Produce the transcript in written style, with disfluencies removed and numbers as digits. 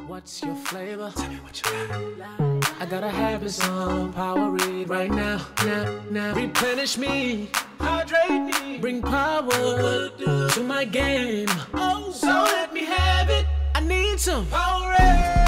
What's your flavor? Tell me what you like. I gotta have me some Powerade right now, now. Replenish me, Hydrate me. bring power to my game. So let me have it. I need some Powerade.